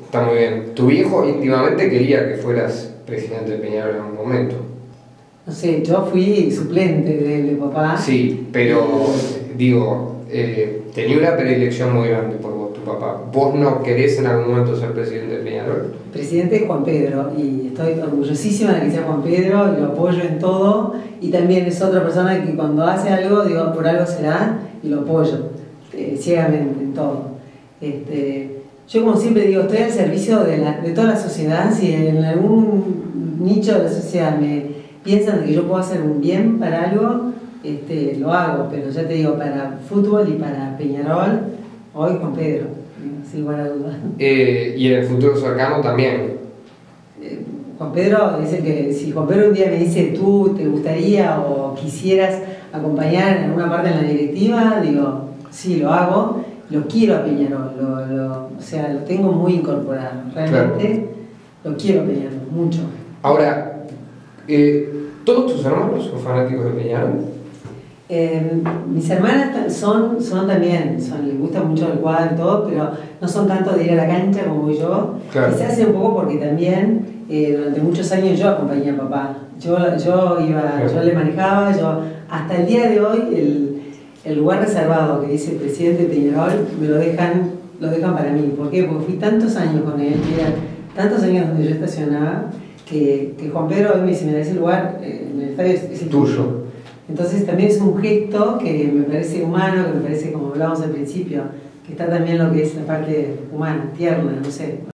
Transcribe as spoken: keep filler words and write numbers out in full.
Está muy bien. Tu viejo íntimamente quería que fueras presidente de Peñarol en algún momento. No sé, yo fui suplente de, de papá. Sí, pero digo, eh, tenía una predilección muy grande por vos, tu papá. ¿Vos no querés en algún momento ser presidente de Peñarol? Presidente es Juan Pedro y estoy orgullosísima de que sea Juan Pedro y lo apoyo en todo, y también es otra persona que cuando hace algo, digo, por algo será, y lo apoyo eh, ciegamente en todo. Este, yo, como siempre digo, estoy al servicio de, la, de toda la sociedad. Si en algún nicho de la sociedad me piensan que yo puedo hacer un bien para algo, este, lo hago, pero ya te digo, para fútbol y para Peñarol, hoy Juan Pedro, sin lugar a dudas. Eh, y en el futuro cercano también. Eh, Juan Pedro dice que si Juan Pedro un día me dice, tú te gustaría o quisieras acompañar en alguna parte en la directiva, digo, sí, lo hago, lo quiero a Peñarol, lo, lo, o sea, lo tengo muy incorporado, realmente claro. Lo quiero a Peñarol, mucho. Ahora, eh, ¿todos tus hermanos son fanáticos de Peñarol? Eh, mis hermanas son, son también, son, les gusta mucho el cuadro y todo, pero no son tanto de ir a la cancha como voy yo. Claro. Quizás hace un poco porque también eh, durante muchos años yo acompañé a papá. Yo, yo iba, claro. Yo le manejaba, yo hasta el día de hoy el, el lugar reservado que dice presidente Peñarol me lo dejan, lo dejan para mí. ¿Por qué? Porque fui tantos años con él, eran tantos años donde yo estacionaba, que, que Juan Pedro hoy me dice, mira, ese lugar eh, en el estadio es, es el tuyo. Entonces también es un gesto que me parece humano, que me parece, como hablábamos al principio, que está también lo que es la parte humana, tierna, no sé.